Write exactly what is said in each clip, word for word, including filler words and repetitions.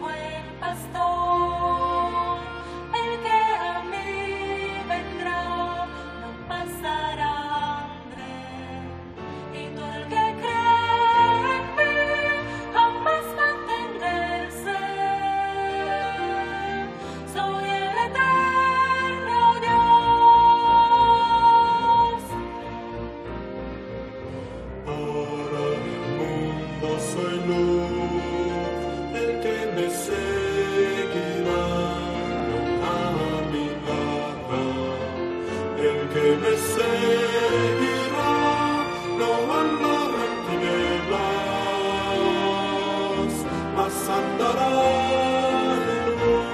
buen pastor, el que a mí vendrá, no pasará hambre. Y todo el que cree en mí jamás va a entenderse. Soy el eterno Dios. Para el mundo soy luz, el que me seguirá no caminará. El que me seguirá no andará en tinieblas, mas andará en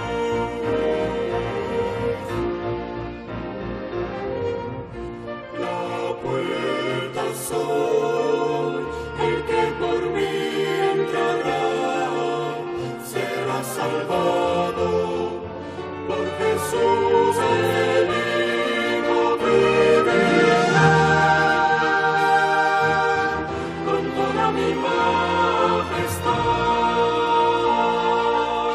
luz. La puerta soy, el que por mí entrará, será salvado por Jesús el Hijo vivirá. Con toda mi majestad,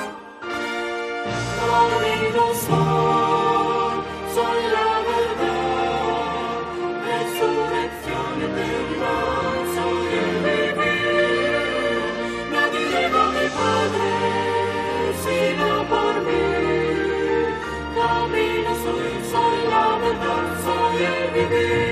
camino soy, soy la verdad, resurrección y vida, soy el vivir. Nadie llega a mi Padre sino por mí. Camino soy, soy la verdad, soy el vivir.